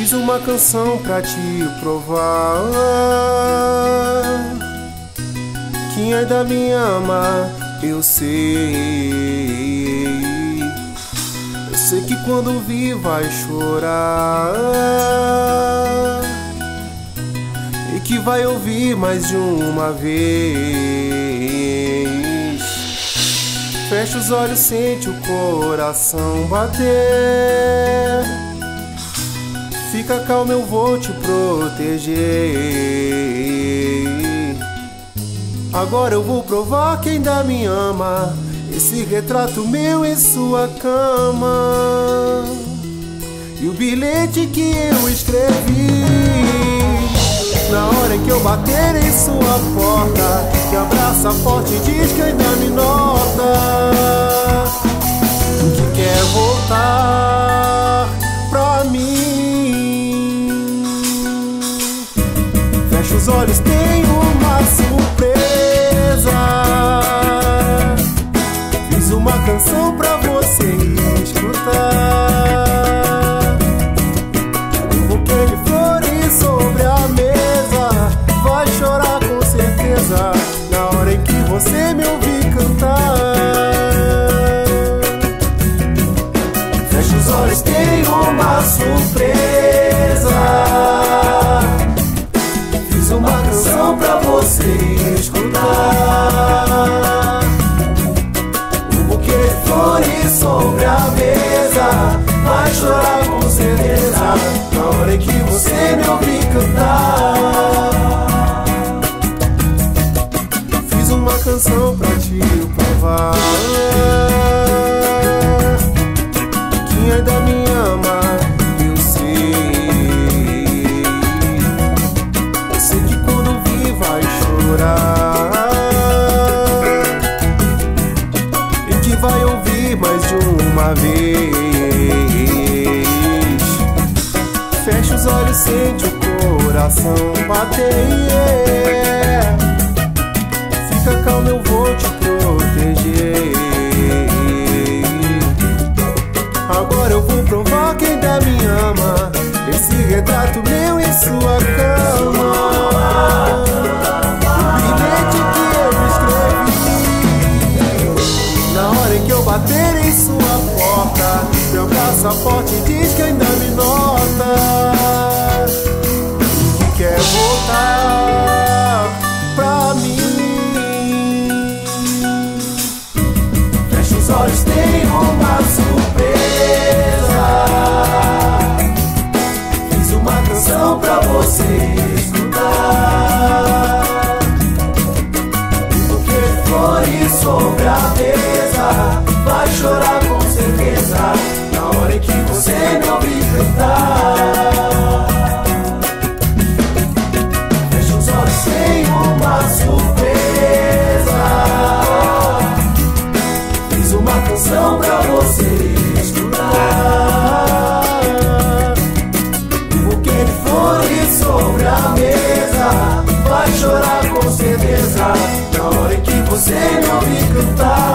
Fiz uma canção pra te provar que ainda me ama, eu sei. Eu sei que quando ouvir vai chorar e que vai ouvir mais de uma vez. Fecha os olhos, sente o coração bater. Fica calmo, eu vou te proteger. Agora eu vou provar que ainda me ama. Esse retrato meu em sua cama e o bilhete que eu escrevi na hora em que eu bater em sua porta, que abraça forte e diz que ainda me nota, que quer voltar pra mim. Fecha os olhos, tem uma surpresa. Fiz uma canção pra você escutar. Um buquê de flores sobre a mesa. Vai chorar com certeza na hora em que você me ouvir cantar. Fecha os olhos, tem uma surpresa. Fiz uma canção pra você escutar. Um buquê de flores sobre a mesa. Vai chorar com certeza na hora em que você me ouvir cantar. Fiz uma canção pra te provar que ainda me ama, eu sei. Eu sei que quando vi vai chorar e que vai ouvir mais de uma vez. Fecha os olhos, sente o coração bater. Fica calmo, eu vou te proteger. Agora eu vou provar que ainda me ama. Esse retrato meu em sua cama, o bilhete que eu escrevi na hora em que eu bater em sua porta, meu passaporte diz que ainda me nota, que quer voltar pra mim. Fecha os olhos, tem uma surpresa. Fiz uma canção pra você escutar. Um buquê de flores sobre a mesa. Vai chorar com certeza na hora em que você me ouvir cantar. Fecha os olhos, tem uma surpresa. Fiz uma canção pra você escutar. Um buquê de flores sobre a mesa. Vai chorar com certeza na hora em que você me ouvir cantar.